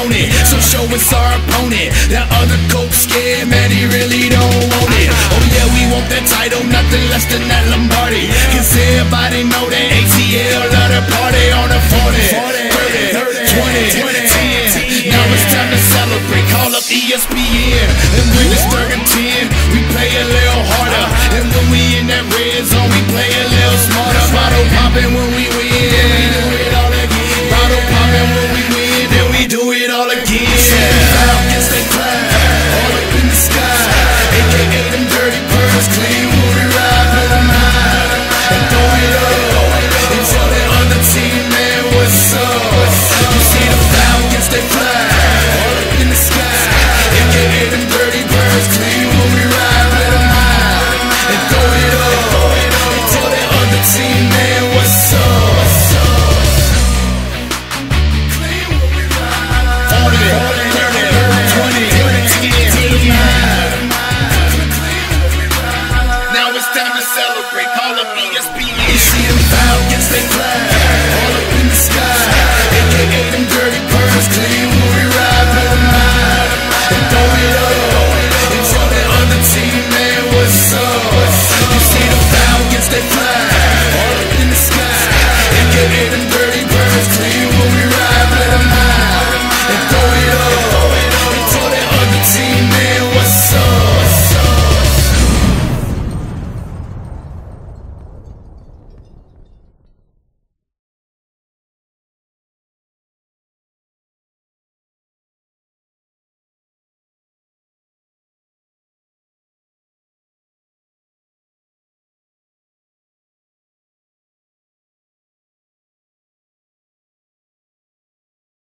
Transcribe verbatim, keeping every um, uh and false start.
own it. So show us our opponent. That other coke scared, man, he really don't want it. Oh yeah, we want that title, nothing less than that Lombardi. Cause everybody know that A T L love to party on a forty, thirty, twenty, ten. Now it's time to celebrate. Call up E S P N and